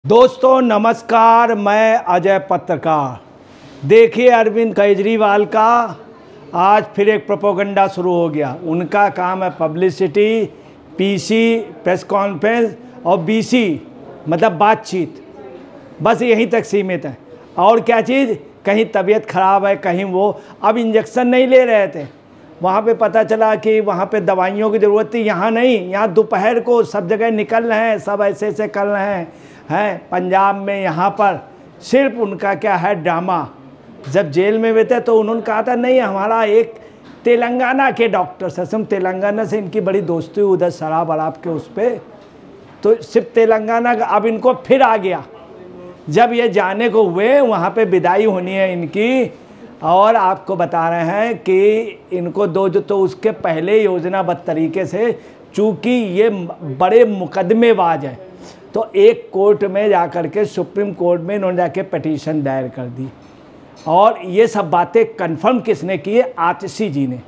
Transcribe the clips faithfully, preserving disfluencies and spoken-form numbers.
दोस्तों नमस्कार, मैं अजय पत्रकार। देखिए, अरविंद केजरीवाल का आज फिर एक प्रोपोगंडा शुरू हो गया। उनका काम है पब्लिसिटी, पीसी प्रेस कॉन्फ्रेंस और बीसी मतलब बातचीत, बस यहीं तक सीमित है। और क्या चीज़, कहीं तबीयत ख़राब है, कहीं वो अब इंजेक्शन नहीं ले रहे थे, वहाँ पे पता चला कि वहाँ पे दवाइयों की ज़रूरत थी। यहाँ नहीं, यहाँ दोपहर को सब जगह निकल रहे हैं, सब ऐसे ऐसे कर रहे हैं हैं पंजाब में। यहाँ पर सिर्फ उनका क्या है ड्रामा। जब जेल में वे थे तो उन्होंने कहा था नहीं, हमारा एक तेलंगाना के डॉक्टर से, तुम तेलंगाना से इनकी बड़ी दोस्ती उधर शराब वराब के उस पर, तो सिर्फ तेलंगाना का। अब इनको फिर आ गया, जब ये जाने को हुए वहाँ पे विदाई होनी है इनकी, और आपको बता रहे हैं कि इनको दो जो तो उसके पहले योजनाबद्ध तरीके से, चूँकि ये बड़े मुकदमेबाज है, तो एक कोर्ट में जाकर के सुप्रीम कोर्ट में इन्होंने जाके पिटीशन दायर कर दी। और ये सब बातें कंफर्म किसने की है? आतिशी जी ने।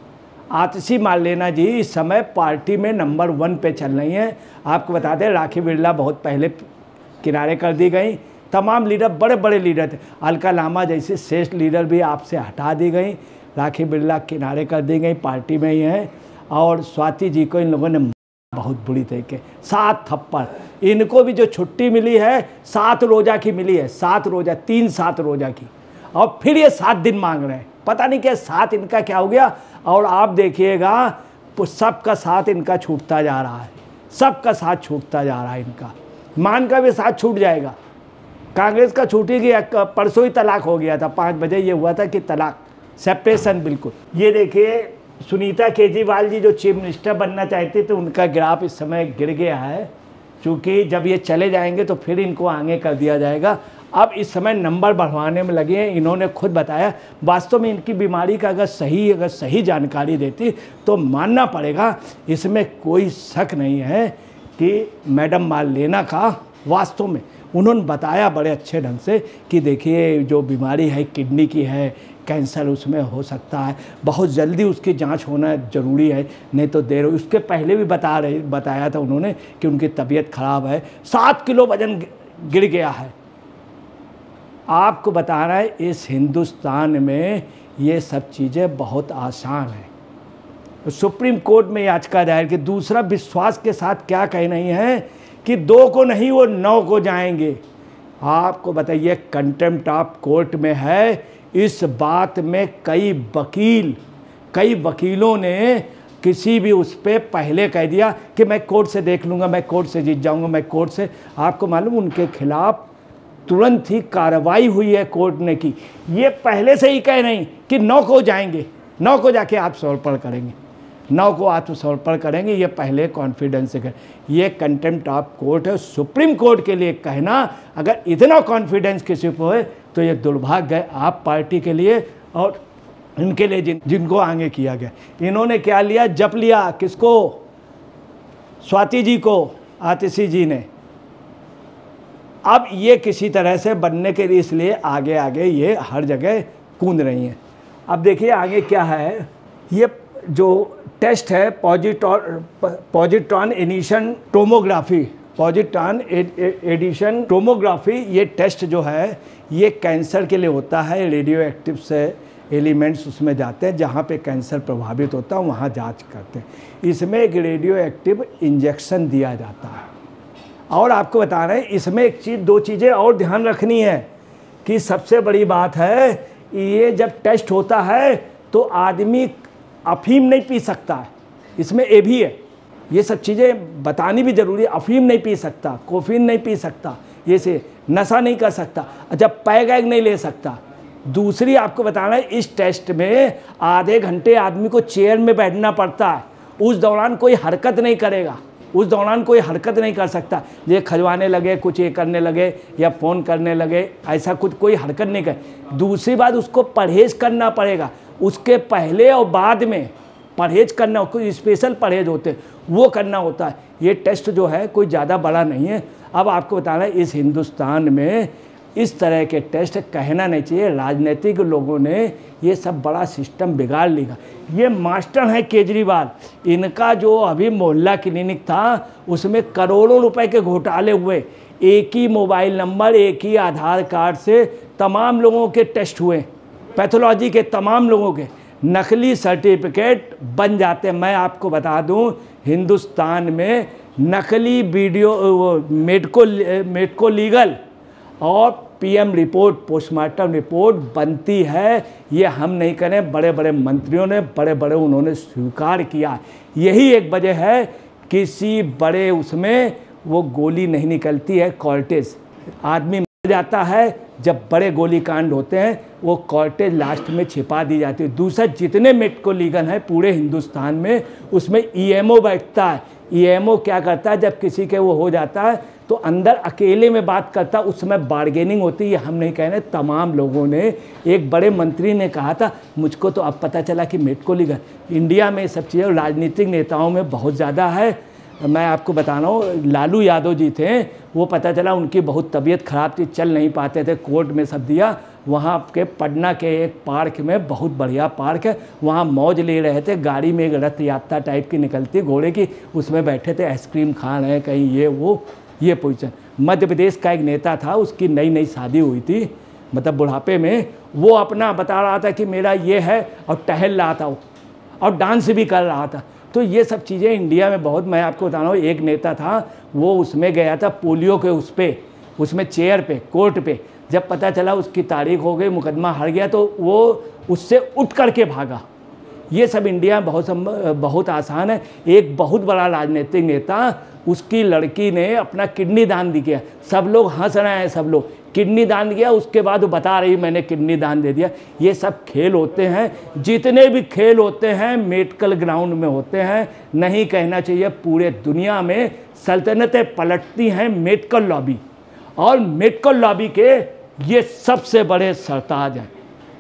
आतिशी मार्लेना जी इस समय पार्टी में नंबर वन पे चल रही हैं। आपको बता दें, राखी बिरला बहुत पहले किनारे कर दी गई। तमाम लीडर, बड़े बड़े लीडर थे, अलका लामा जैसे श्रेष्ठ लीडर भी आपसे हटा दी गई। राखी बिरला किनारे कर दी गई, पार्टी में ही हैं। और स्वाति जी को इन लोगों ने बहुत बुरी तरीके, सात थप्पड़। इनको भी जो छुट्टी मिली है सात रोज़ा की मिली है, सात रोज़ा, तीन सात रोज़ा की, और फिर ये सात दिन मांग रहे हैं। पता नहीं क्या सात इनका क्या हो गया। और आप देखिएगा सबका साथ इनका छूटता जा रहा है, सबका साथ छूटता जा रहा है इनका। मान का भी साथ छूट जाएगा। कांग्रेस का छूटी गया, परसों ही तलाक हो गया था, पाँच बजे ये हुआ था कि तलाक, सेपरेशन बिल्कुल। ये देखिए, सुनीता केजरीवाल जी जो चीफ मिनिस्टर बनना चाहती थी, उनका ग्राफ इस समय गिर गया है, क्योंकि जब ये चले जाएंगे तो फिर इनको आगे कर दिया जाएगा। अब इस समय नंबर बढ़वाने में लगे हैं। इन्होंने खुद बताया, वास्तव में इनकी बीमारी का अगर सही अगर सही जानकारी देती तो मानना पड़ेगा, इसमें कोई शक नहीं है कि मैडम मार्लेना का वास्तव में उन्होंने बताया बड़े अच्छे ढंग से कि देखिए जो बीमारी है किडनी की है, कैंसर उसमें हो सकता है, बहुत जल्दी उसकी जांच होना ज़रूरी है, नहीं तो देर। उसके पहले भी बता रहे बताया था उन्होंने कि उनकी तबीयत ख़राब है, सात किलो वजन गिर गया है। आपको बता रहा है, इस हिंदुस्तान में ये सब चीज़ें बहुत आसान हैं। सुप्रीम कोर्ट में याचिका दायर की। दूसरा, विश्वास के साथ क्या कह रही है कि दो को नहीं वो नौ को जाएंगे। आपको बताइए, कंटेम्प्ट ऑफ कोर्ट में है। इस बात में कई वकील कई वकीलों ने किसी भी उस पर पहले कह दिया कि मैं कोर्ट से देख लूँगा, मैं कोर्ट से जीत जाऊँगा, मैं कोर्ट से। आपको मालूम, उनके खिलाफ तुरंत ही कार्रवाई हुई है कोर्ट ने की। ये पहले से ही कह रही कि नौ को जाएंगे, नौ को जाके आत्मसमर्पण करेंगे, नौ को आत्मसमर्पण करेंगे, ये पहले कॉन्फिडेंस से कर। ये कंटेम्प्ट ऑफ कोर्ट है। सुप्रीम कोर्ट के लिए कहना, अगर इतना कॉन्फिडेंस किसी को है तो ये दुर्भाग्य है आप पार्टी के लिए और इनके लिए जिन जिनको आगे किया गया। इन्होंने क्या लिया, जप लिया, किसको? स्वाति जी को, आतिशी जी ने। अब ये किसी तरह से बनने के लिए इसलिए आगे आगे ये हर जगह कूद रही हैं। अब देखिए आगे क्या है। ये जो टेस्ट है positron positron emission tomography, positron emission tomography, ये टेस्ट जो है ये कैंसर के लिए होता है। रेडियो एक्टिव से एलिमेंट्स उसमें जाते हैं, जहाँ पे कैंसर प्रभावित होता है वहाँ जांच करते हैं। इसमें एक रेडियो एक्टिव इंजेक्शन दिया जाता है। और आपको बता रहे हैं, इसमें एक चीज़, दो चीज़ें और ध्यान रखनी है कि सबसे बड़ी बात है, ये जब टेस्ट होता है तो आदमी अफीम नहीं पी सकता है, इसमें ये भी है। ये सब चीज़ें बतानी भी ज़रूरी है। अफीम नहीं पी सकता, कोफीन नहीं पी सकता, ये से नशा नहीं कर सकता, जब पैग वैग नहीं ले सकता। दूसरी आपको बताना है, इस टेस्ट में आधे घंटे आदमी को चेयर में बैठना पड़ता है। उस दौरान कोई हरकत नहीं करेगा, उस दौरान कोई हरकत नहीं कर सकता। ये खजवाने लगे, कुछ ये करने लगे या फ़ोन करने लगे, ऐसा कुछ कोई हरकत नहीं करे। दूसरी बात, उसको परहेज़ करना पड़ेगा। उसके पहले और बाद में परहेज करना, कोई स्पेशल परहेज होते हैं वो करना होता है। ये टेस्ट जो है कोई ज़्यादा बड़ा नहीं है। अब आपको बताना है, इस हिंदुस्तान में इस तरह के टेस्ट कहना नहीं चाहिए। राजनीतिक लोगों ने ये सब बड़ा सिस्टम बिगाड़ लिया। ये मास्टर हैं केजरीवाल, इनका जो अभी मोहल्ला क्लिनिक था उसमें करोड़ों रुपए के घोटाले हुए। एक ही मोबाइल नंबर, एक ही आधार कार्ड से तमाम लोगों के टेस्ट हुए, पैथोलॉजी के तमाम लोगों के नकली सर्टिफिकेट बन जाते हैं। मैं आपको बता दूं, हिंदुस्तान में नकली वीडियो मेडिको मेडिको लीगल और पीएम रिपोर्ट, पोस्टमार्टम रिपोर्ट बनती है। ये हम नहीं करें, बड़े बड़े मंत्रियों ने, बड़े बड़े उन्होंने स्वीकार किया। यही एक वजह है किसी बड़े उसमें वो गोली नहीं निकलती है, कॉर्टेज। आदमी मर जाता है जब बड़े गोली कांड होते हैं, वो कॉर्टेज लास्ट में छिपा दी जाती है। दूसरा, जितने मेडिको लीगल हैं पूरे हिंदुस्तान में, उसमें ईएमओ बैठता है। ईएमओ क्या करता है, जब किसी के वो हो जाता है तो अंदर अकेले में बात करता, उस समय बार्गेनिंग होती है। हम नहीं कह रहे, तमाम लोगों ने, एक बड़े मंत्री ने कहा था, मुझको तो अब पता चला कि मेडिको लीगल इंडिया में सब चीज़ें राजनीतिक नेताओं में बहुत ज़्यादा है। मैं आपको बता रहा हूँ, लालू यादव जी थे, वो पता चला उनकी बहुत तबीयत ख़राब थी, चल नहीं पाते थे, कोर्ट में सब दिया। वहाँ के पटना के एक पार्क में, बहुत बढ़िया पार्क है, वहाँ मौज ले रहे थे। गाड़ी में एक रथ यात्रा टाइप की निकलती घोड़े की, उसमें बैठे थे, आइसक्रीम खा रहे हैं, कहीं ये वो ये पोजीशन। मध्य प्रदेश का एक नेता था, उसकी नई नई शादी हुई थी, मतलब बुढ़ापे में, वो अपना बता रहा था कि मेरा ये है, और टहल रहा था वो, और डांस भी कर रहा था। तो ये सब चीज़ें इंडिया में बहुत, मैं आपको बता रहा हूँ, एक नेता था, वो उसमें गया था पोलियो के उस पर, उसमें चेयर पे, कोर्ट पे। जब पता चला उसकी तारीख हो गई, मुकदमा हार गया, तो वो उससे उठ करके भागा। ये सब इंडिया में बहुत बहुत आसान है। एक बहुत बड़ा राजनीतिक नेता, उसकी लड़की ने अपना किडनी दान दिया, सब लोग हंस रहे हैं, सब लोग किडनी दान दिया, उसके बाद वो बता रही मैंने किडनी दान दे दिया। ये सब खेल होते हैं, जितने भी खेल होते हैं मेडिकल ग्राउंड में होते हैं। नहीं कहना चाहिए, पूरे दुनिया में सल्तनतें पलटती हैं मेडिकल लॉबी, और मेडिकल लॉबी के ये सबसे बड़े सरताज हैं,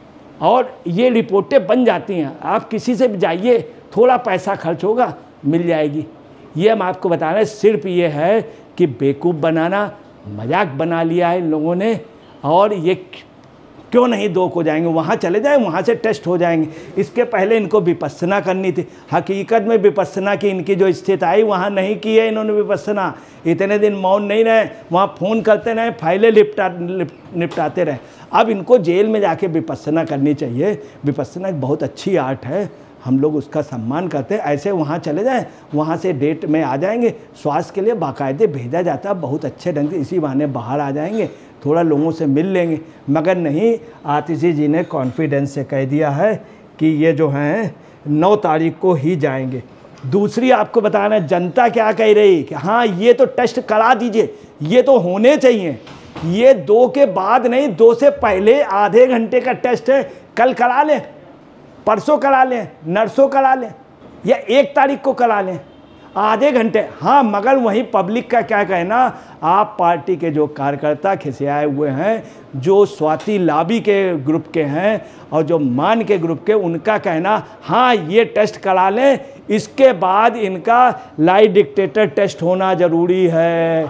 और ये रिपोर्टें बन जाती हैं। आप किसी से भी जाइए, थोड़ा पैसा खर्च होगा, मिल जाएगी। ये हम आपको बता रहे हैं, सिर्फ ये है कि बेवकूफ़ बनाना, मजाक बना लिया है इन लोगों ने। और ये क्यों नहीं दो को जाएंगे, वहाँ चले जाएं, वहाँ से टेस्ट हो जाएंगे। इसके पहले इनको विपस्सना करनी थी। हकीकत में विपस्सना की इनकी जो स्थिति आई, वहाँ नहीं की है इन्होंने विपस्सना। इतने दिन मौन नहीं रहे, वहाँ फ़ोन करते रहे, फाइलें निपटा निपटाते रहे। अब इनको जेल में जाके विपस्सना करनी चाहिए। विपस्सना एक बहुत अच्छी आर्ट है, हम लोग उसका सम्मान करते हैं। ऐसे वहाँ चले जाएं, वहाँ से डेट में आ जाएंगे, स्वास्थ्य के लिए बाकायदे भेजा जाता है बहुत अच्छे ढंग से। इसी बहाने बाहर आ जाएंगे, थोड़ा लोगों से मिल लेंगे। मगर नहीं, आतिशी जी ने कॉन्फिडेंस से कह दिया है कि ये जो हैं नौ तारीख को ही जाएंगे। दूसरी आपको बताना, जनता क्या कह रही कि हाँ ये तो टेस्ट करा दीजिए, ये तो होने चाहिए। ये दो के बाद नहीं, दो से पहले आधे घंटे का टेस्ट है, कल करा लें, परसों करा लें, नर्सों करा लें, या एक तारीख को करा लें, आधे घंटे। हाँ, मगर वहीं पब्लिक का क्या कहना, आप पार्टी के जो कार्यकर्ता खिसियाए हुए हैं, जो स्वाति लाबी के ग्रुप के हैं और जो मान के ग्रुप के, उनका कहना हाँ ये टेस्ट करा लें, इसके बाद इनका लाई डिक्टेटर टेस्ट होना ज़रूरी है।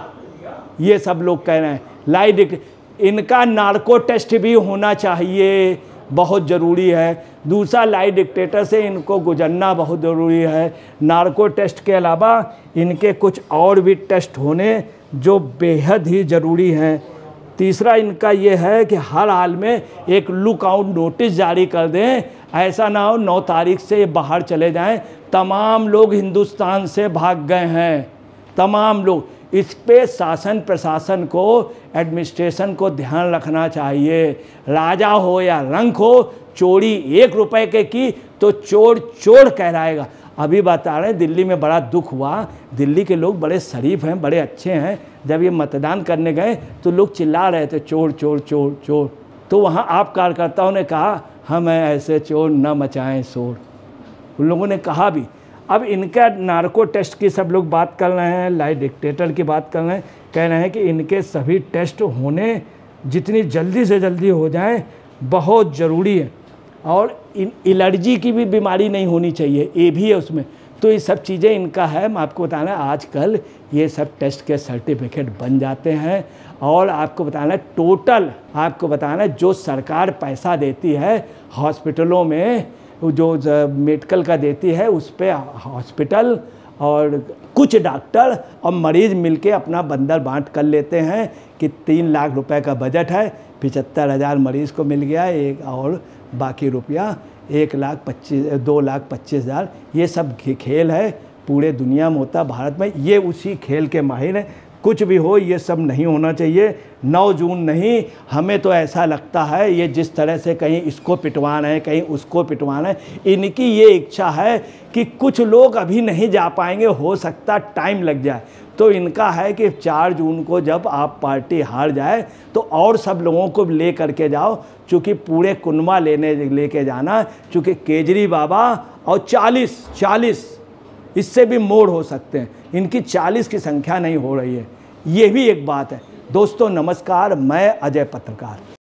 ये सब लोग कह रहे हैं लाई डिक इनका नार्को टेस्ट भी होना चाहिए, बहुत ज़रूरी है। दूसरा, लाई डिक्टेटर से इनको गुजरना बहुत ज़रूरी है। नार्को टेस्ट के अलावा इनके कुछ और भी टेस्ट होने जो बेहद ही ज़रूरी हैं। तीसरा इनका ये है कि हर हाल में एक लुक आउट नोटिस जारी कर दें, ऐसा ना हो नौ तारीख से ये बाहर चले जाएं। तमाम लोग हिंदुस्तान से भाग गए हैं, तमाम लोग। इस पे शासन प्रशासन को, एडमिनिस्ट्रेशन को ध्यान रखना चाहिए। राजा हो या रंक हो, चोरी एक रुपए के की तो चोर चोर कहलाएगा। अभी बता रहे हैं दिल्ली में बड़ा दुख हुआ, दिल्ली के लोग बड़े शरीफ हैं, बड़े अच्छे हैं। जब ये मतदान करने गए तो लोग चिल्ला रहे थे चोर चोर चोर चोर। तो वहाँ आप कार्यकर्ताओं ने कहा हम ऐसे चोर न मचाएं शोर, उन लोगों ने कहा भी। अब इनका नार्को टेस्ट की सब लोग बात कर रहे हैं, लाई डिक्टेटर की बात कर रहे हैं, कह रहे हैं कि इनके सभी टेस्ट होने जितनी जल्दी से जल्दी हो जाएं बहुत ज़रूरी है। और इन एलर्जी की भी बीमारी नहीं होनी चाहिए, ये भी है उसमें। तो ये सब चीज़ें इनका है। मैं आपको बताना है आजकल ये सब टेस्ट के सर्टिफिकेट बन जाते हैं। और आपको बताना है टोटल, आपको बताना है जो सरकार पैसा देती है हॉस्पिटलों में, जो मेडिकल का देती है, उस पर हॉस्पिटल और कुछ डॉक्टर और मरीज़ मिलके अपना बंदर बांट कर लेते हैं कि तीन लाख रुपए का बजट है, पिचहत्तर हज़ार मरीज़ को मिल गया, एक और बाकी रुपया एक लाख पच्चीस दो लाख पच्चीस हज़ार। ये सब खेल है, पूरे दुनिया में होता, भारत में ये उसी खेल के माहिर हैं। कुछ भी हो, ये सब नहीं होना चाहिए। नौ जून नहीं, हमें तो ऐसा लगता है ये जिस तरह से कहीं इसको पिटवाना है, कहीं उसको पिटवाना है, इनकी ये इच्छा है कि कुछ लोग अभी नहीं जा पाएंगे, हो सकता टाइम लग जाए। तो इनका है कि चार जून को जब आप पार्टी हार जाए तो और सब लोगों को ले करके जाओ, चूँकि पूरे कुनबा लेने लेके जाना, चूँकि केजरी बाबा और चालीस चालीस इससे भी मोड़ हो सकते हैं, इनकी चालीस की संख्या नहीं हो रही है, ये भी एक बात है। दोस्तों नमस्कार, मैं अजय पत्रकार।